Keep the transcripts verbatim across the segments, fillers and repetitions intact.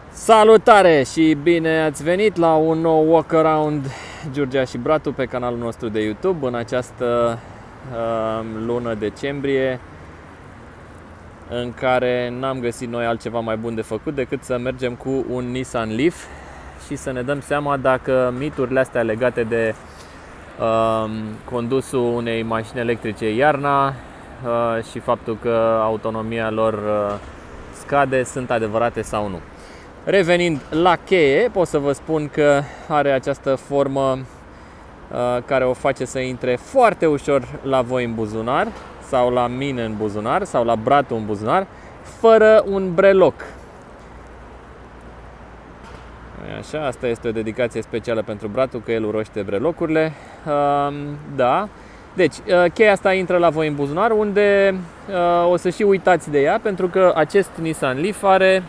Salutare și bine ați venit la un nou walk-around Giurgea și Bratu pe canalul nostru de YouTube în această uh, lună decembrie, în care n-am găsit noi altceva mai bun de făcut decât să mergem cu un Nissan Leaf și să ne dăm seama dacă miturile astea legate de uh, condusul unei mașini electrice iarna uh, și faptul că autonomia lor uh, scade sunt adevărate sau nu. Revenind la cheie, pot să vă spun că are această formă uh, care o face să intre foarte ușor la voi în buzunar, sau la mine în buzunar, sau la Bratu în buzunar, fără un breloc. Așa, asta este o dedicație specială pentru Bratu, că el urăște brelocurile. Uh, da. Deci, uh, cheia asta intră la voi în buzunar, unde uh, o să și uitați de ea, pentru că acest Nissan Leaf are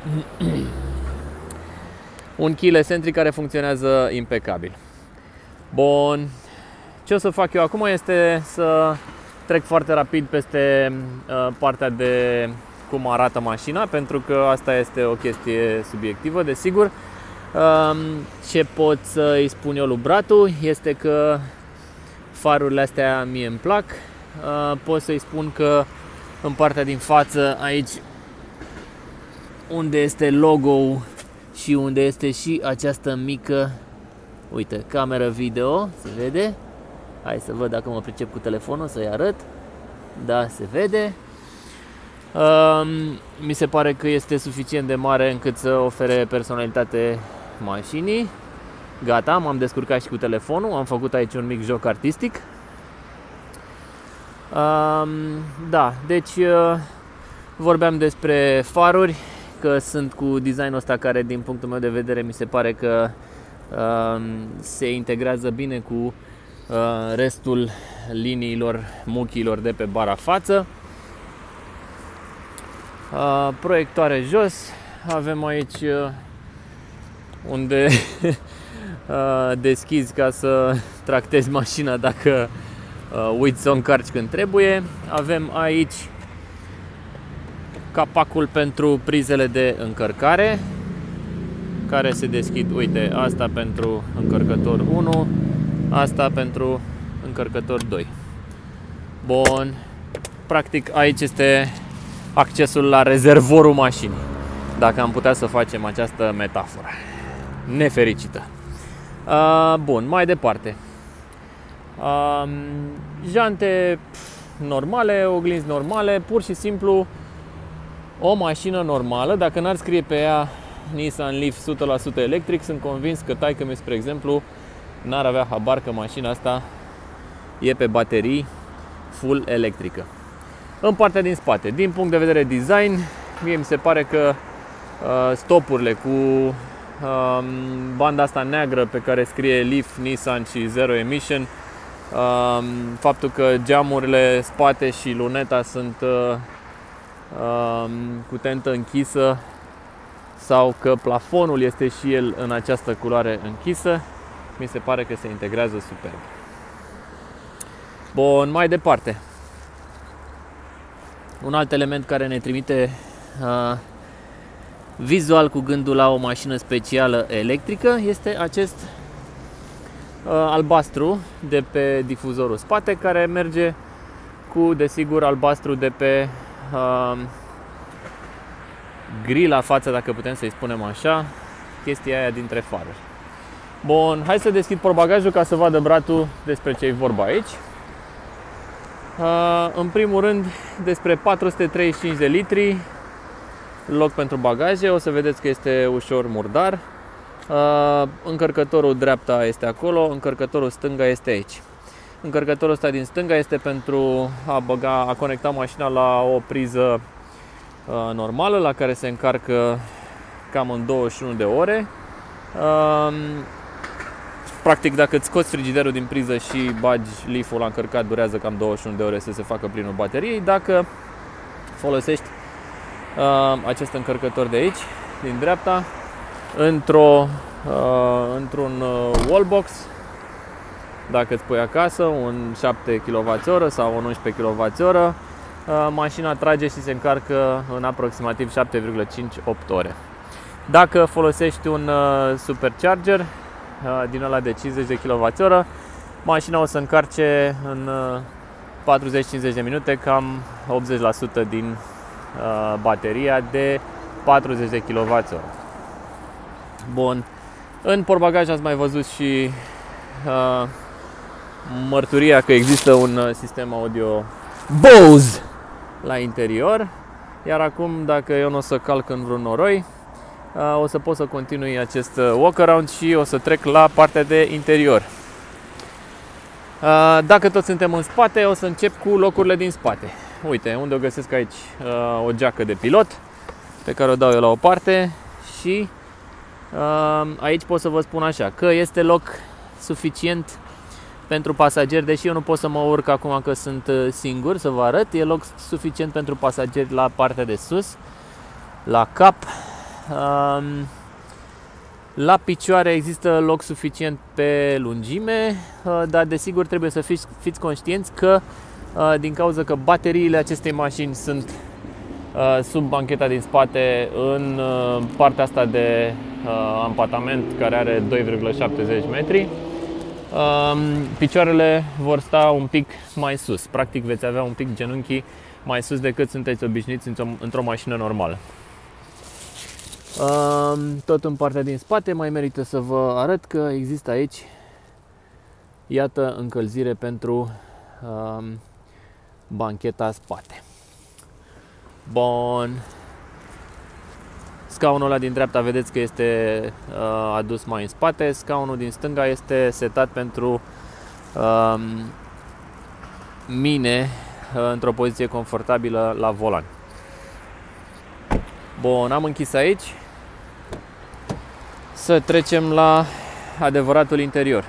un keyless entry care funcționează impecabil. Bun. Ce o să fac eu acum este să trec foarte rapid peste uh, partea de cum arată mașina, pentru că asta este o chestie subiectivă, desigur. Uh, ce pot să îi spun eu lui Bratu este că farurile astea mie îmi plac. Uh, pot să îi spun că în partea din față, aici unde este logo și unde este și această mică, uite, cameră video, se vede? Hai să văd dacă mă pricep cu telefonul, să-i arăt. Da, se vede. Um, mi se pare că este suficient de mare încât să ofere personalitate mașinii. Gata, m-am descurcat și cu telefonul, am făcut aici un mic joc artistic. Um, da, deci uh, vorbeam despre faruri, că sunt cu designul ăsta care, din punctul meu de vedere, mi se pare că uh, se integrează bine cu uh, restul liniilor, muchilor de pe bara față. Uh, proiectoare jos, avem aici uh, unde uh, deschizi ca să tractezi mașina dacă uh, uiți să o încarci când trebuie. Avem aici capacul pentru prizele de încărcare, care se deschid, uite, asta pentru încărcător unu, asta pentru încărcător doi. Bun. Practic aici este accesul la rezervorul mașinii, dacă am putea să facem această metaforă nefericită. Uh, bun, mai departe. Uh, jante normale, oglinzi normale, pur și simplu o mașină normală. Dacă n-ar scrie pe ea Nissan Leaf o sută la sută electric, sunt convins că taică-mi, spre exemplu, n-ar avea habar că mașina asta e pe baterii full electrică. În partea din spate, din punct de vedere design, mie mi se pare că uh, stopurile cu uh, banda asta neagră pe care scrie Leaf, Nissan și Zero Emission, uh, faptul că geamurile spate și luneta sunt uh, cu tentă închisă sau că plafonul este și el în această culoare închisă, mi se pare că se integrează superb. Bun, mai departe. Un alt element care ne trimite uh, vizual cu gândul la o mașină specială electrică este acest uh, albastru de pe difuzorul spate, care merge cu, desigur, albastru de pe Uh, grila față, dacă putem să-i spunem așa, chestia aia dintre faruri. Bun, hai să deschid portbagajul ca să vadă Bratu despre ce e vorba aici. Uh, în primul rând, despre patru sute treizeci și cinci de litri, loc pentru bagaje, o să vedeți că este ușor murdar. Uh, încărcătorul dreapta este acolo, încărcătorul stânga este aici. Încărcătorul ăsta din stânga este pentru a băga, a conecta mașina la o priză uh, normală, la care se încarcă cam în douăzeci și unu de ore. Uh, practic, dacă îți scoți frigiderul din priză și bagi Leaf-ul la încărcat, durează cam douăzeci și unu de ore să se facă plinul bateriei. Dacă folosești uh, acest încărcător de aici, din dreapta, într-o, uh, într-un uh, wallbox, dacă îți pui acasă un șapte kWh sau un unsprezece kWh, mașina trage și se încarcă în aproximativ șapte virgulă cinci opt ore. Dacă folosești un uh, supercharger uh, din ăla de cincizeci de kilowați-oră, mașina o să încarce în uh, patruzeci cincizeci de minute cam optzeci la sută din uh, bateria de patruzeci de kilowați-oră. Bun. În portbagaj ați mai văzut și uh, mărturia că există un uh, sistem audio Bose la interior. Iar acum, dacă eu nu o să calc în vreun noroi, uh, o să pot să continui acest uh, walk-around și o să trec la partea de interior. Uh, dacă tot suntem în spate, o să încep cu locurile din spate. Uite, unde o găsesc aici uh, o geacă de pilot pe care o dau eu la o parte și uh, aici pot să vă spun așa, că este loc suficient pentru pasageri, deși eu nu pot să mă urc acum că sunt singur, să vă arăt. E loc suficient pentru pasageri la partea de sus, la cap. Uh, La picioare există loc suficient pe lungime, dar desigur trebuie să fiți, fiți conștienți că din cauza că bateriile acestei mașini sunt sub bancheta din spate, în partea asta de ampatament care are doi virgulă șaptezeci metri, picioarele vor sta un pic mai sus. Practic veți avea un pic genunchii mai sus decât sunteți obișnuiți într-o, într-o mașină normală. Tot în partea din spate mai merită să vă arăt că există aici, iată, încălzire pentru um, bancheta spate. Bun. Scaunul ăla din dreapta vedeți că este uh, adus mai în spate. Scaunul din stânga este setat pentru um, mine uh, într-o poziție confortabilă la volan. Bun, am închis aici. Să trecem la adevăratul interior.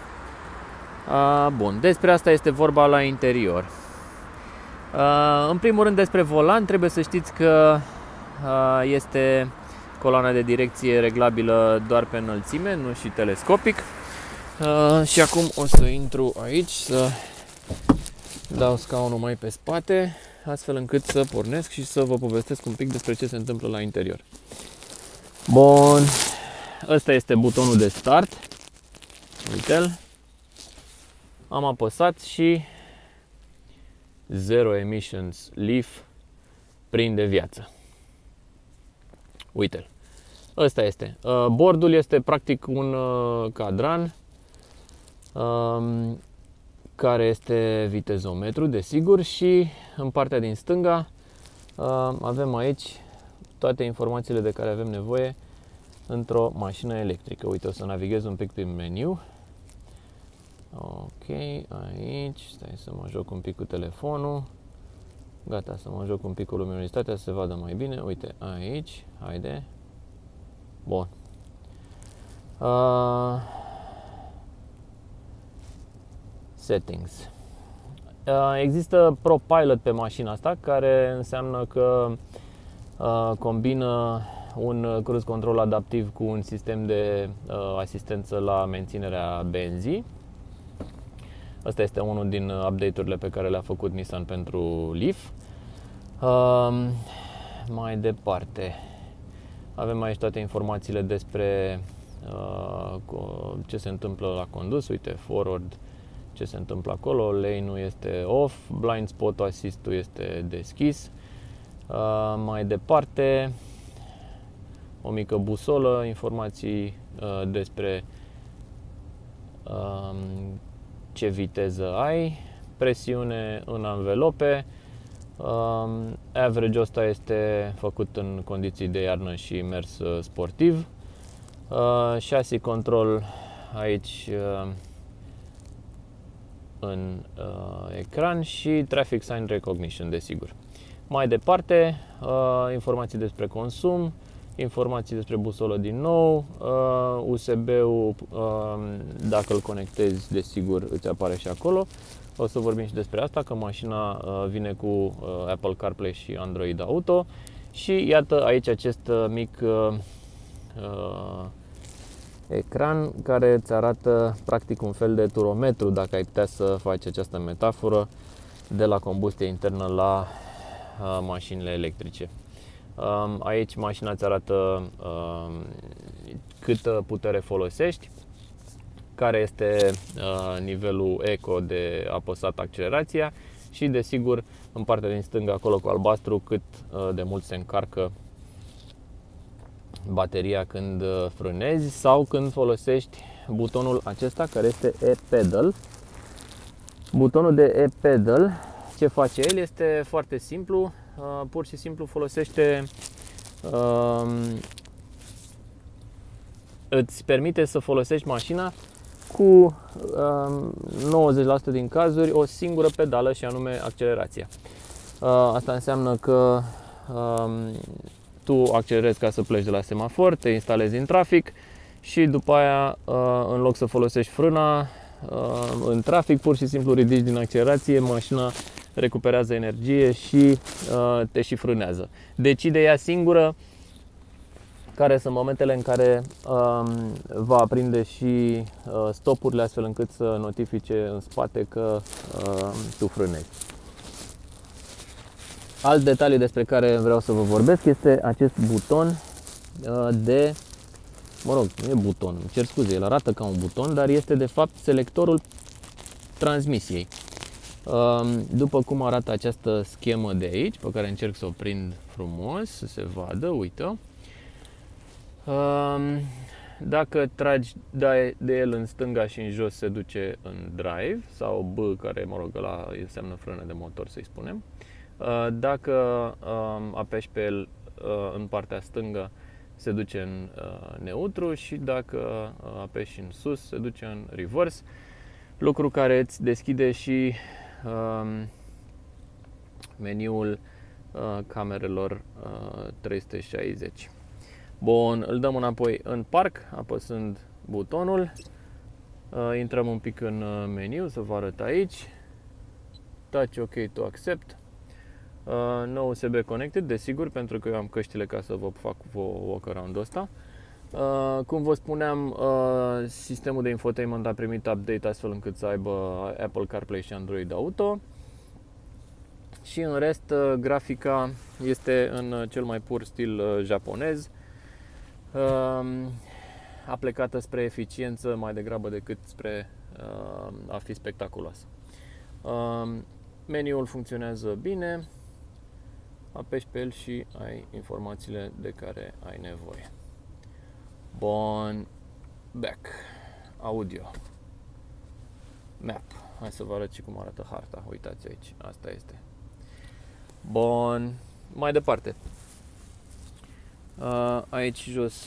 A, bun, despre asta este vorba la interior. A, în primul rând despre volan, trebuie să știți că a, este coloana de direcție reglabilă doar pe înălțime, nu și telescopic. A, și acum o să intru aici, să dau scaunul mai pe spate, astfel încât să pornesc și să vă povestesc un pic despre ce se întâmplă la interior. Bun. Ăsta este butonul de start. Uite-l. Am apăsat și Zero Emissions Leaf prinde viață. Uite-l. Ăsta este. Bordul este practic un cadran care este vitezometru, desigur, și în partea din stânga avem aici toate informațiile de care avem nevoie într-o mașină electrică. Uite, o să navighez un pic prin meniu. Ok, aici, stai să mă joc un pic cu telefonul. Gata, să mă joc un pic cu luminositatea să se vadă mai bine. Uite, aici, haide. Bun. Uh, settings. Uh, există ProPilot pe mașina asta, care înseamnă că uh, combină un cruise control adaptiv cu un sistem de uh, asistență la menținerea benzii. Asta este unul din update-urile pe care le-a făcut Nissan pentru Leaf. Uh, mai departe, avem aici toate informațiile despre uh, ce se întâmplă la condus. Uite, forward, ce se întâmplă acolo, lane-ul este off, blind spot assist-ul este deschis. Uh, mai departe, o mică busolă, informații uh, despre uh, ce viteză ai, presiune în anvelope. Uh, average-ul ăsta este făcut în condiții de iarnă și mers uh, sportiv. Uh, chassis control aici uh, în uh, ecran și traffic sign recognition, desigur. Mai departe, uh, informații despre consum, informații despre busolă din nou, uh, U S B-ul, uh, dacă îl conectezi, desigur, îți apare și acolo. O să vorbim și despre asta, că mașina uh, vine cu uh, Apple CarPlay și Android Auto. Și iată aici acest uh, mic uh, uh, ecran care îți arată practic un fel de turometru, dacă ai putea să faci această metaforă, de la combustie internă la uh, mașinile electrice. Aici mașina îți arată câtă putere folosești, care este nivelul eco de apăsat accelerația și desigur în partea din stânga acolo cu albastru cât de mult se încarcă bateria când frânezi sau când folosești butonul acesta care este e-pedal. Butonul de e-pedal, ce face el? Este foarte simplu, pur și simplu folosește, îți permite să folosești mașina cu nouăzeci la sută din cazuri o singură pedală și anume accelerația. Asta înseamnă că tu accelerezi ca să pleci de la semafor, te instalezi în trafic și după aia, în loc să folosești frâna în trafic, pur și simplu ridici din accelerație, mașina recuperează energie și te și frânează. Decide ea singură care sunt momentele în care va aprinde și stopurile astfel încât să notifice în spate că tu frânezi. Alt detaliu despre care vreau să vă vorbesc este acest buton de, mă rog, nu e buton, îmi cer scuze, el arată ca un buton, dar este de fapt selectorul transmisiei. După cum arată această schemă de aici, pe care încerc să o prind frumos, să se vadă, uite. Dacă tragi de el în stânga și în jos se duce în drive sau B, care, mă rog, ăla înseamnă frână de motor, să-i spunem. Dacă apeși pe el în partea stângă se duce în neutru și dacă apeși în sus se duce în reverse, lucru care îți deschide și meniul camerelor trei sute șaizeci. Bun, îl dăm înapoi în parc apăsând butonul. Intrăm un pic în meniu să vă arăt aici. Touch OK to accept. No U S B connected, desigur, pentru că eu am căștile ca să vă fac walk-around-ul ăsta. Uh, cum vă spuneam, uh, sistemul de infotainment a primit update astfel încât să aibă Apple CarPlay și Android Auto. Și în rest, uh, grafica este în cel mai pur stil uh, japonez, uh, aplicată spre eficiență mai degrabă decât spre uh, a fi spectaculoasă. Uh, meniul funcționează bine, apeși pe el și ai informațiile de care ai nevoie. Bun, back, audio, map, hai să vă arăt și cum arată harta, uitați aici, asta este. Bun, mai departe, aici jos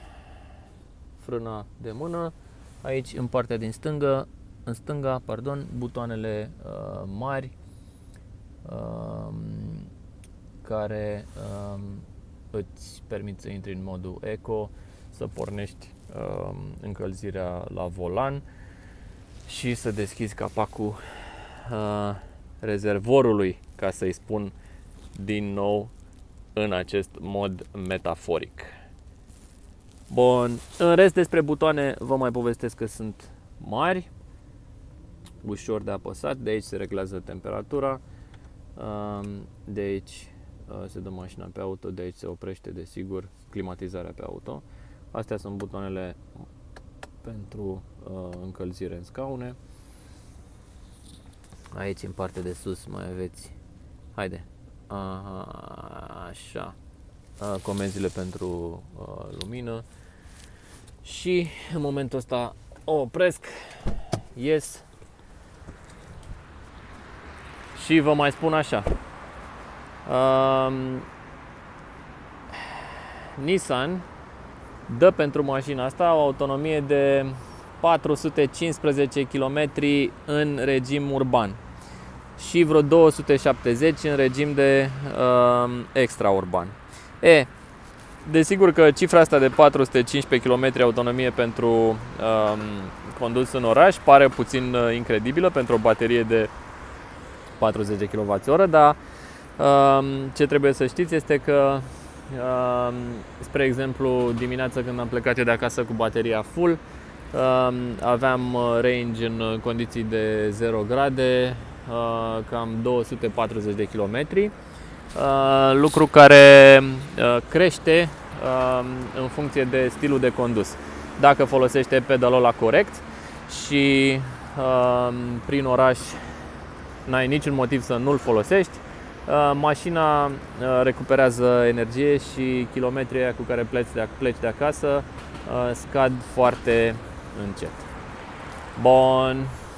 frâna de mână, aici în partea din stângă, în stânga, pardon, butoanele uh, mari uh, care uh, îți permit să intri în modul eco, să pornești uh, încălzirea la volan și să deschizi capacul uh, rezervorului, ca să-i spun din nou în acest mod metaforic. Bun, în rest despre butoane vă mai povestesc că sunt mari, ușor de apăsat, de aici se reglează temperatura, uh, de aici uh, se dă mașina pe auto, de aici se oprește, desigur, climatizarea pe auto. Astea sunt butoanele pentru uh, încălzire în scaune. Aici în partea de sus mai aveți, haide, aha, așa, uh, comenzile pentru uh, lumină. Și în momentul ăsta o opresc, ies și vă mai spun așa. Uh, Nissan dă pentru mașina asta o autonomie de patru sute cincisprezece kilometri în regim urban și vreo două sute șaptezeci în regim de uh, extraurban. E, desigur că cifra asta de patru sute cincisprezece kilometri autonomie pentru uh, condus în oraș pare puțin uh, incredibilă pentru o baterie de patruzeci de kilowatt-oră, dar uh, ce trebuie să știți este că Uh, spre exemplu, dimineața când am plecat eu de acasă cu bateria full, uh, aveam range în condiții de zero grade, uh, cam două sute patruzeci de kilometri lucru care crește în funcție de stilul de condus. Dacă folosește pedalul ăla corect și prin oraș n-ai niciun motiv să nu-l folosești, mașina recuperează energie și kilometrii aia cu care pleci de, pleci de acasă scad foarte încet. Bun.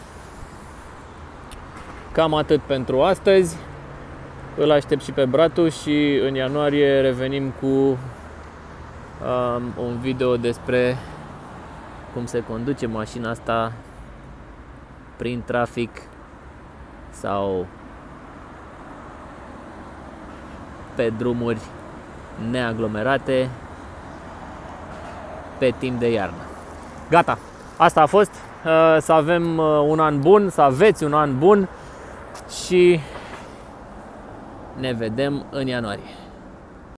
Cam atât pentru astăzi. Îl aștept și pe Bratu și în ianuarie revenim cu um, un video despre cum se conduce mașina asta prin trafic sau pe drumuri neaglomerate pe timp de iarnă. Gata! Asta a fost. Să avem un an bun, să aveți un an bun și ne vedem în ianuarie.